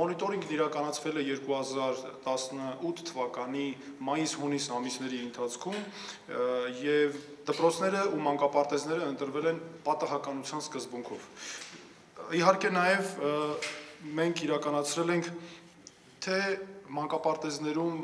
Մոնիտորինգն իրականացվել է 2018 թվականի մայիս-հունիս ամիսների ընթացքում եւ դպրոցները ու մանկապարտեզները ընտրվել են պատահականության սկզբունքով։ Իհարկե նաեւ մենք իրականացրել ենք թե մանկապարտեզներում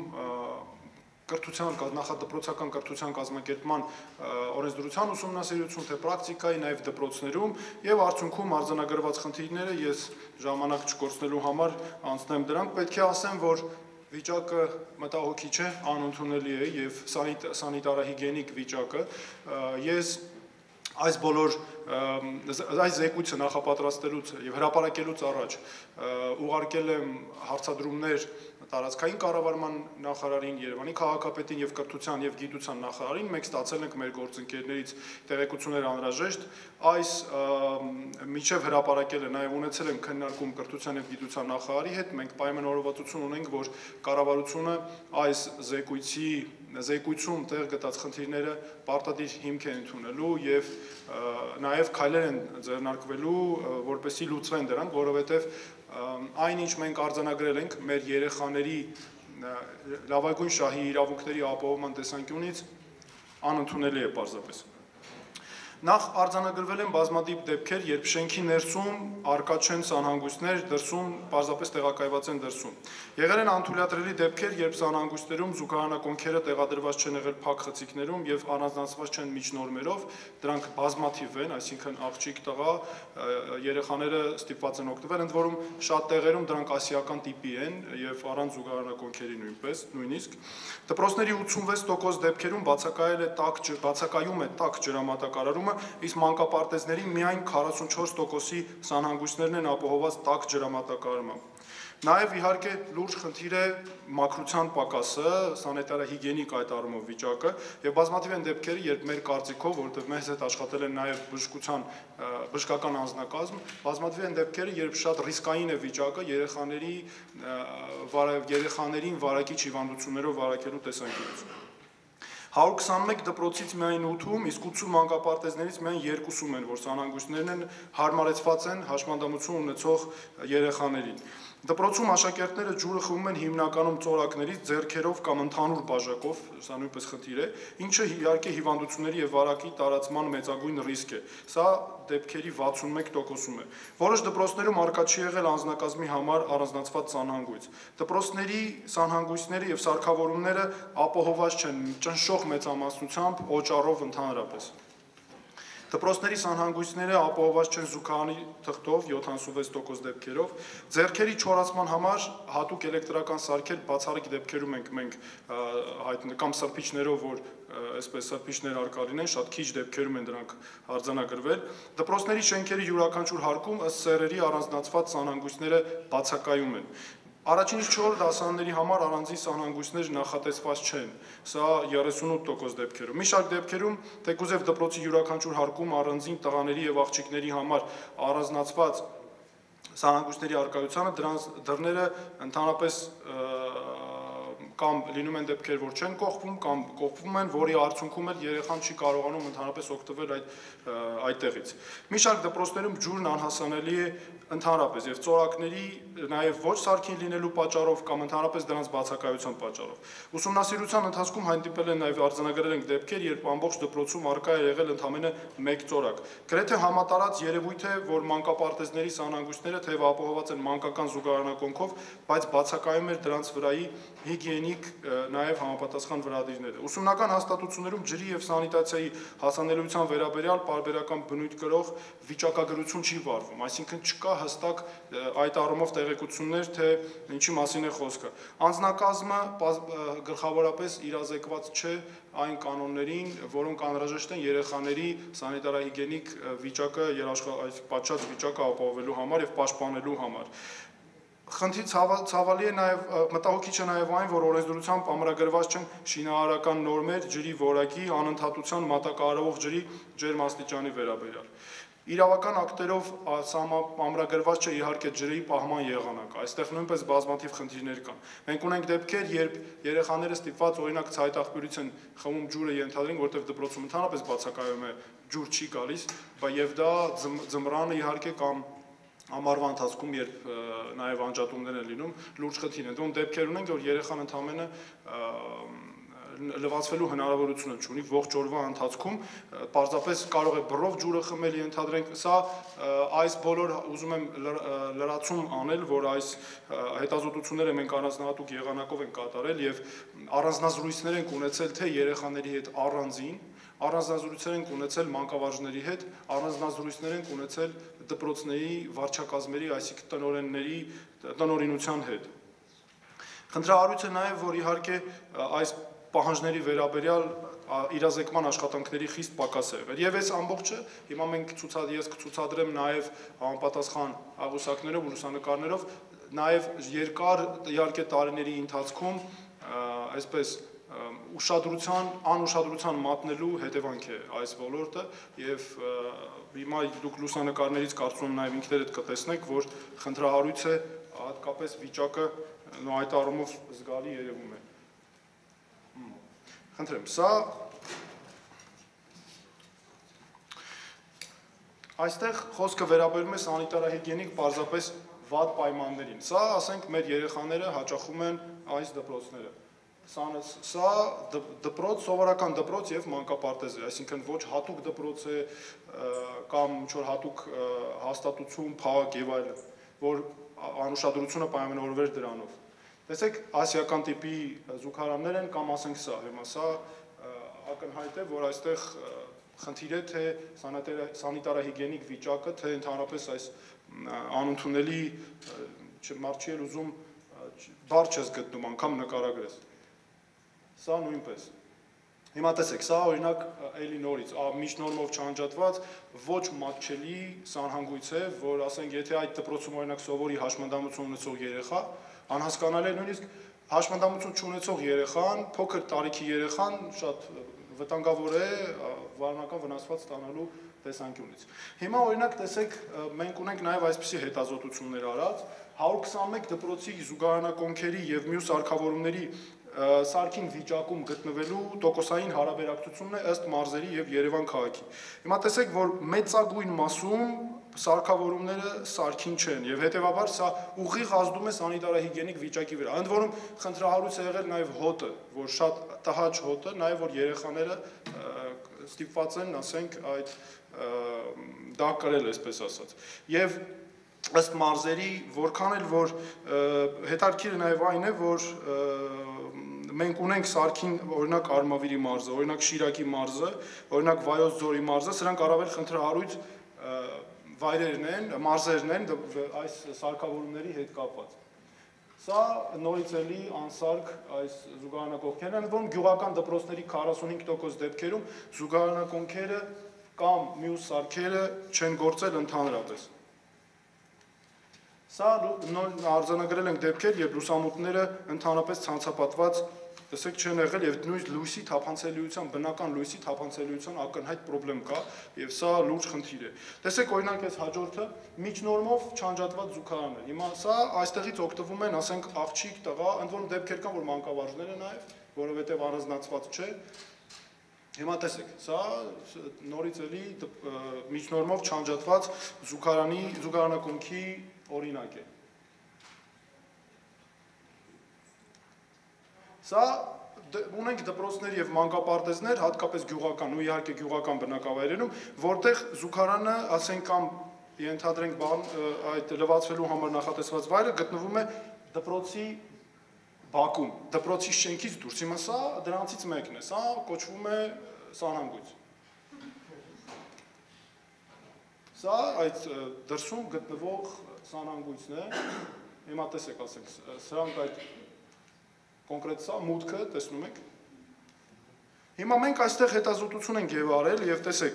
նախադպրոցական կրթության կազմակերպման օրենսդրության ուսումնասիրություն, թե պրակտիկայի, նաև դպրոցներում եւ արդյունքում արձանագրված խնդիրները ես ժամանակ չկորցնելու համար անցնեմ դրանք, պետք է ասեմ, որ վիճակը մտահոգիչ է, անընդունելի է եւ սանիտարահիգիենիկ վիճակը ես այս բոլոր այս զեկույցը նախապատրաստելուց եւ հրապարակելուց առաջ ուղարկել եմ հարցադրումներ տարածքային կառավարման նախարարին, Երևանի քաղաքապետին եւ կրթության եւ գիտության նախարարին, մենք ստացել ենք մեր գործընկերներից տեղեկություններ անհրաժեշտ, այս միջև հրապարակել է նաեւ ունեցել ենք քննարկում կրթության եւ գիտության նախարարի հետ, մենք պայմանավորվածություն ունենք, որ կառավարությունը այս զեկույցում տեղ գտած խնդիրները պարտադիր հիմք է ընդունելու եւ նաեւ քայլեր են ձեռնարկվելու, որպեսզի լուծվեն դրանք, որովհետեւ այնինչ մենք արձանագրել ենք մեր երեխաների լավագույն շահի իրավունքների ապահովման տեսանկյունից անընդունելի է պարզապես։ Նախ արձանագրվել են բազմաթիվ դեպքեր, երբ շենքի ներսում արկա չեն սանհանգույցներ, դրսում պարզապես տեղակայված են դրսում։ Եղել են անթույլատրելի դեպքեր, երբ սանհանգույցներում զուգահեռանկյունքերը տեղադրված չեն եղել փակ խցիկներում եւ առանձնացված չեն միջնորմերով, դրանք բազմաթիվ են, այսինքն աղջիկ, տղա, երեխաները ստիպված են օգտվել, ընդ որում շատ տեղերում դրանք ասիական տիպի են եւ առանց զուգահեռանկյունքերի նույնիսկ։ Դպրոցների 86% դեպքերում բացակայում է տաք ջրամատակարարումը, իսկ մանկապարտեզների միայն 44%-ի սանհանգույցներն են ապահովված տաք ջրամատակարարմամբ։ Նաև իհարկե լուրջ խնդիր է մաքրության պակասը, սանիտարահիգիենիկ այդ առումով վիճակը եւ բազմաթիվ են դեպքերը, երբ մեր կարծիքով, որովհետեւ մեզ հետ աշխատել են նաև բժշկական անձնակազմ, բազմաթիվ են դեպքերը, երբ շատ ռիսկային է վիճակը երեխաներին վարակիչ հիվանդություններով վարակելու տեսանկյունից։ 121 դպրոցից միայն 8-ում, իսկ 80 մանկապարտեզներից միայն 2-ում են, որ սանհանգույցներն են հարմարեցված են հաշմանդամություն ունեցող երեխաներին։ Դպրոցում աշակերտները ջուրը խմում են հիմնականում ծորակներից, ձեռքերով կամ ընդհանուր բաժակով, սա նույնպես խնդիր է, ինչը իհարկե հիվանդությունների եւ վարակի տարածման մեծագույն ռիսկ է։ Սա դեպքերի 61%-ում է։ Որոշ դպրոցներում արկա չի եղել անձնակազմի համար առանձնացված սանհանգույց։ Դպրոցների սանհանգույցները եւ սարքավորումները ապահովված չեն ճնշող մեծամասնությամբ օճառով ընդհանրապես։ Դպրոցների սանհանգույցները ապահովված չեն զուգահանի թղթով 76% դեպքերով, ձեռքերի չորացման համար հատուկ էլեկտրական սարքեր բացառիկ դեպքերում ենք մենք կամ սրբիչներով, որ այսպես սրբիչներ արկա լինեն, շատ քիչ դեպքերում են դրանք արձանագրվել։ Դպրոցների շենքերի յուրաքանչյուր հարկում ըստ սեռերի առանձնացված սանհանգույցները բացակայում են։ Առաջին 4 դասարանների համար առանձին սանհանգույցներ նախատեսված չեն, սա 38% դեպքերում։ Մի շարք դեպքերում թեկուզև դպրոցի յուրաքանչյուր հարկում առանձին տղաների եւ աղջիկների համար առանձնացված սանհանգույցների արկայությանը դրանց դռները ընդհանրապես կամ լինում են դեպքեր, որ չեն կողպում կամ կողպում են, որի արդյունքում էլ երեխան չի կարողանում ընդհանրապես օգտվել այդտեղից։ Մի շարք դպրոցներում ջուրն անհասանելի է ընդհանրապես եւ ծորակների նաեւ ոչ սարքին լինելու պատճառով կամ ընդհանրապես դրանց բացակայության պատճառով։ Ուսումնասիրության ընթացքում հանդիպել են նաեւ արձանագրել են դեպքեր, երբ ամբողջ դպրոցում արկա է եղել ընդամենը 1 ծորակ։ Գրեթե համատարած երևույթ է, որ մանկապարտեզների սանհանգույցները թեև ապահովված են մանկական զուգահեռանկյունքով, բայց բացակայում էր դրանց վրայի հիգիենիկ նաև համապատասխան վրադիրները։ Ուսումնական հաստատություններում ջրի եւ սանիտացիայի հասանելիության վերաբերյալ պարբերական բնույթ կրող վիճակագրություն չի վարվում, այսինքն չկա հստակ այդ առումով տեղեկություններ, թե ինչի մասին է խոսքը։ Անձնակազմը գլխավորապես իրազեկված չէ այն կանոններին, որոնք անհրաժեշտ են երեխաների սանիտարահիգիենիկ վիճակը, պատշաճ վիճակը ապահովելու համար եւ պաշտպանելու համար։ Խնդիր ցավալի է նաև մտահոգիչ է նաև այն, որ օրենսդրությամբ ամրագրված չեն շինարարական նորմեր ջրի որակի, անընդհատության մատակարարվող ջրի ջերմաստիճանի վերաբերյալ։ Իրավական ակտերով ամրագրված չէ իհարկե ջրի պահման եղանակը, այստեղ նույնպես բազմաթիվ խնդիրներ կան։ Մենք ունենք դեպքեր, երբ երեխաները ստիպված օրինակ ցայտաղբյուրից են խմում ջուրը ենթադրենք, որտեղ դպրոցում ընդհանրապես բացակայում է ջուր չի գալիս, եւ դա ձմռանը իհարկե կամ ամառվա ընթացքում, երբ նաև անջատումներ են լինում, լուրջ խնդիր են։ Դրանք դեպքեր ունենք, որ երեխան ընդամենը լվացվելու հնարավորություն չունի ողջ օրվա ընթացքում, պարզապես կարող է բռով ջուրը խմել, ենթադրենք, սա այս բոլոր ուզում եմ լրացում անել, որ այս հետազոտությունները մենք առանձնահատուկ եղանակով ենք կատարել եւ առանձնազրույցներ ենք ունեցել թե երեխաների հետ առանձնազրույցներ ենք ունեցել մանկավարժների հետ, առանձնազրույցներ ենք ունեցել դպրոցների վարչակազմերի, այսինքն տնօրենների տնօրինության հետ։ Խնդրահարույց է նաև, որ իհարկե այս պահանջների վերաբերյալ իրազեկման աշխատանքների խիստ պակաս է եղել։ Եվ այս ամբողջը հիմա ես կցուցադրեմ նաև համապատասխան աղյուսակներով ու լուսանկարներով, նաև երկար իհարկե տարիների ընթացքում այսպես անուշադրության մատնելու հետևանք է այս ոլորտը եւ հիմա դուք լուսանկարներից կարծում եմ նաև ինքներդ կտեսնեք, որ խնդրահարույց է հատկապես վիճակը այդ առումով զգալի երևում է։ Խնդրեմ, սա այստեղ խոսքը վերաբերում է սանիտարահիգիենիկ պարզապես վատ պայմաններին։ Սա, ասենք, մեր երեխաները հաճախում են այս դպրոցները։ Սա դպրոց, սովորական դպրոց եւ մանկապարտեզ է, այսինքն ոչ հատուկ դպրոց է կամ ինչ-որ հատուկ հաստատություն, փակ եւ այլն, որ անուշադրությունը պայմանավորվեր դրանով։ Տեսեք, ասիական տիպի զուգարաններ են կամ ասենք սա, հիմա սա ակնհայտ է, որ այստեղ խնդիր է թե սանիտարահիգիենիկ վիճակը, թե ընդհանրապես այս անընդունելի մարդ չի ուզում բառ չես գտնում անգամ նկարագրես։ Սա նույնպես։ Հիմա տեսեք, սա օրինակ էլի նորից միջնորմով չանջատված ոչ մատչելի սանհանգույց է, որ ասենք եթե այդ դպրոցում օրինակ սովորի հաշմանդամություն ունեցող երեխա, անհասկանալի է նույնիսկ հաշմանդամություն չունեցող երեխան, փոքր տարիքի երեխան շատ վտանգավոր է վարժական վնասված ստանալու տեսանկյունից։ Հիմա օրինակ տեսեք, մենք ունենք նաև այսպիսի հետազոտություններ արած 121 դպրոցի զուգահեռակոնքերի եւ մյուս արկավորումների սարքին վիճակում գտնվելու տոկոսային հարաբերակցությունն է ըստ մարզերի եւ Երևան քաղաքի։ Հիմա տեսեք, որ մեծագույն մասում սարքավորումները սարքին չեն եւ հետեւաբար սա ուղիղ ազդում է սանիտարահիգիենիկ վիճակի վրա։ Ընդ որում խնդրահարույց է եղել նաեւ հոտը, որ շատ տհաճ հոտը, նաեւ որ երեխաները ստիպված են, ասենք, այդ դա կրել, այսպես ասած։ Եվ ըստ մարզերի, որքան էլ որ հետաքրքիրը նաեւ այն է, որ մենք ունենք սարքին օրինակ Արմավիրի մարզը, օրինակ Շիրակի մարզը, օրինակ Վայոց ձորի մարզը, սրանք առավել խնդրահարույց վայրերն են, մարզերն են այս սարքավորումների հետ կապված։ Սա նորից էլի անսարք այս զուգահեռակոնքերն են, որոնք գյուղական դպրոցների 45% դեպքերում զուգահեռակոնքերը կամ մյուս սարքերը չեն գործել ընդհանրապես։ Սա արձանագրել ենք դեպքեր, երբ լուսամուտները ընդհանրապես ցանցապատված, տեսեք, չեն եղել եւ նույնիսկ լույսի թափանցելիության, բնական լույսի թափանցելիության ակնհայտ խնդրեմ կա եւ սա լուրջ խնդիր է։ Տեսեք, օրինակ այս հաջորդը միջնորմով չանջատված զուգարաններ։ Հիմա սա այստեղից օգտվում են, ասենք, աղջիկ, տղա, ընդ որում դեպքեր կան, որ մանկավարժներ են նաեւ, որովհետեւ առանձնացված չէ։ Հիմա տեսեք, սա նորից էլի միջնորմով չանջատված զուգարանակոնքի օրինակ է։ Սա ունենք դպրոցներ եւ մանկապարտեզներ, հատկապես գյուղական ու իհարկե գյուղական բնակավայրերում, որտեղ զուգարանը, ասենք, կամ ենթադրենք այդ լվացվելու համար նախատեսված վայրը գտնվում է դպրոցի բակում, դպրոցի շենքից դուրս։ Հիմա սա դրանցից մեկն է, սա կոչվում է սանհանգույց։ Սա այդ դրսում գտնվող սանհանգույցն է։ Հիմա տեսեք, ասենք, սրանք այդ կոնկրետ սա մուտքը տեսնում եք։ Հիմա մենք այստեղ հետազոտություն ենք եւ արել եւ տեսեք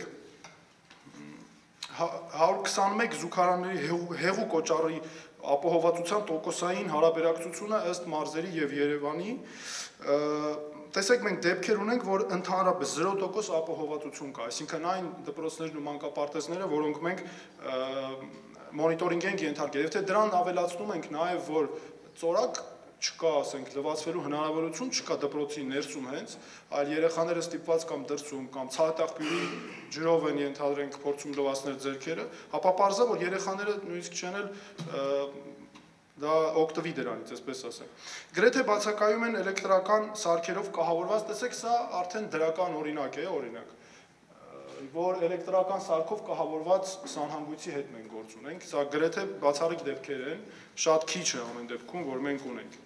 121 զուգարանների հեղուկ օճառի ապահովվածության տոկոսային հարաբերակցությունը ըստ մարզերի եւ Երևանի, տեսեք, մենք դեպքեր ունենք, որ ընդհանրապես 0% ապահովվածություն կա, այսինքն այն դպրոցներն ու մանկապարտեզները, որոնք մենք մոնիտորինգ ենք ենթարկել, եւ թե դրան ավելացնում ենք նաեւ, որ ծորակ չկա, ասենք, լվացվելու հնարավորություն չկա դպրոցի ներսում հենց, այլ երեխաները ստիպված կամ դրսում կամ ցածրախբյուրի ջրով են ենթադրենք փորձում լվացնել ձեռքերը, ապա պարզա որ երեխաները նույնիսկ չեն էլ դա օգտվի դրանից, այսպես ասեմ։ Գրեթե բացակայում են էլեկտրական սարքերով կահավորված, տեսեք, սա արդեն դրական օրինակ է, որ էլեկտրական սարքով կահավորված սանհանգույցի հետ մենք գործ ունենք, սա գրեթե բացառիկ դեպքեր են, շատ քիչ է ամեն դեպքում, որ մենք ունենք։